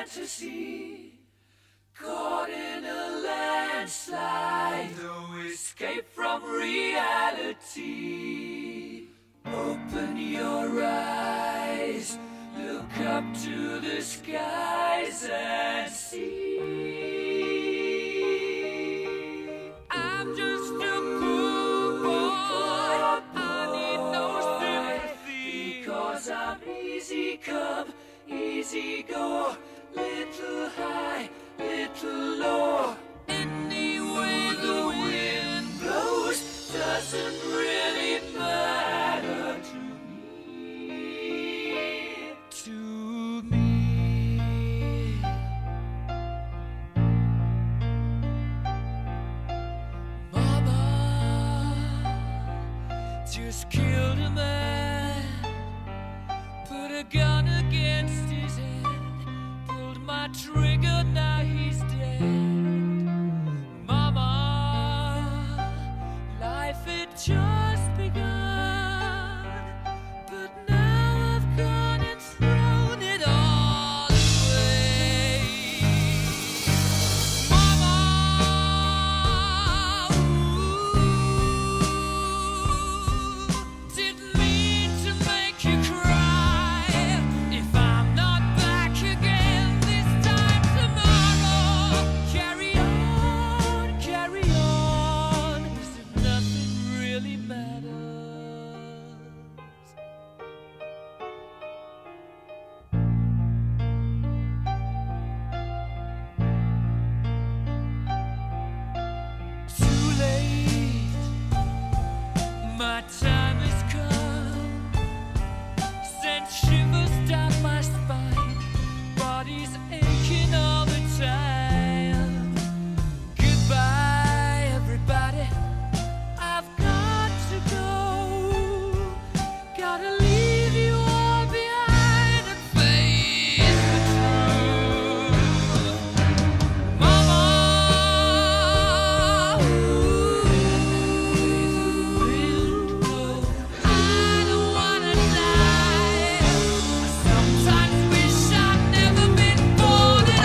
fantasy, caught in a landslide, no escape from reality. Open your eyes, look up to the skies and see. I'm just a poor boy, I need no sympathy, because I'm easy come, easy go, little high, little low. Any way the wind blows doesn't really matter to me. To me. Mama just killed a man, put a gun against his head, pulled my trigger, now he's dead. Mama, life had just begun, but now I've gone and thrown it all away. Mama, didn't mean to make you cry. If I'm not back again this time tomorrow, carry on, as if nothing really matters. Too late, my time has come, sent shivers down my spine, body's aching all the time. Goodbye, everybody, I've got to go, gotta leave you all behind and face the truth. Mama, I don't wanna die. I sometimes wish I'd never been born at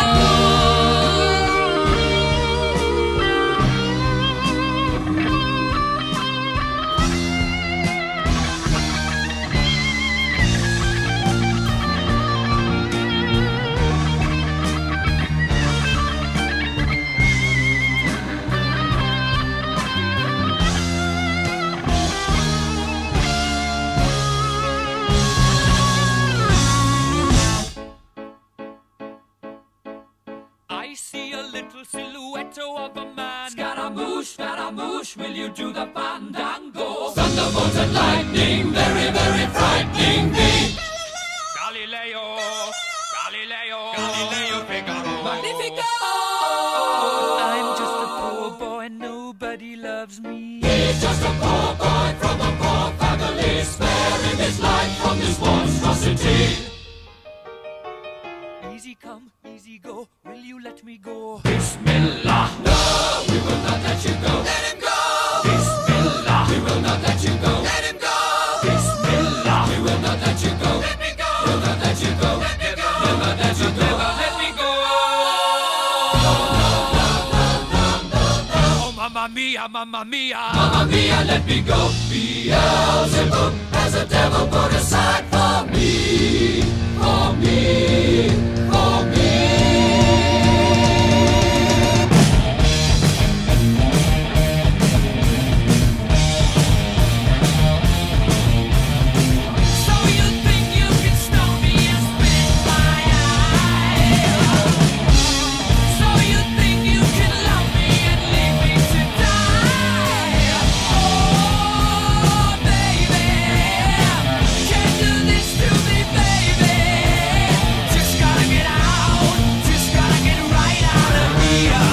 I see a little silhouette of a man. Scaramouche, will you do the fandango? Thunderbolt and lightning, very, very frightening me. Galileo, Figaro. Magnifico! I'm just a poor boy, nobody loves me. He's just a poor boy from a poor family, sparing his life from this monstrosity. Easy come, easy go, will you let me go? Bismillah, no, we will not let you go. Let him go! Bismillah, we will not let you go. Let him go! Bismillah, we will not let you go. Let me go! We'll not let you go. Let me go! We'll not let you go. Let me go! Oh, mamma mia, mamma mia. Mamma mia, let me go. Beelzebub has a devil put aside for me. For me, for me. So you think you can stop me and spit my eye? So you think you can love me and leave me to die? Oh, baby, can't do this to me, baby. Just gotta get out, just gotta get right out of here.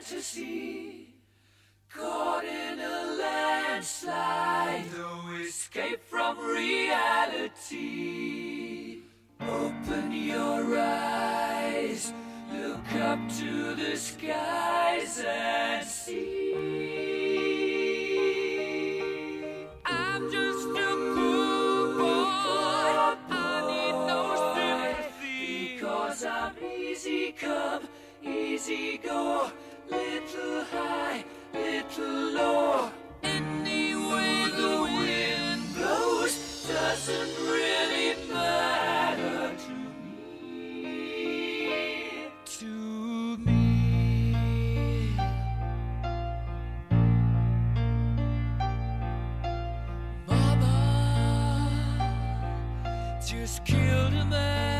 fantasy, caught in a landslide, no escape from reality. Open your eyes, look up to the skies and see. I'm just a poor boy, I need no sympathy, because I'm easy come, easy go, little high, little low. Any way the wind blows doesn't really matter to me. To me. Mama just killed a man.